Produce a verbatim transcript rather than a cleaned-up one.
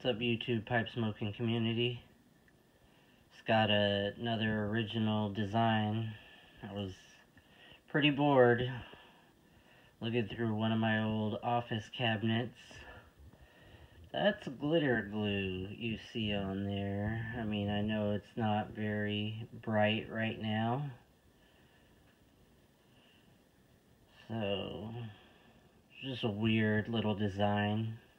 What's up, YouTube pipe smoking community? It's got a, another original design. I was pretty bored looking through one of my old office cabinets. That's glitter glue you see on there. I mean, I know it's not very bright right now. So, it's just a weird little design.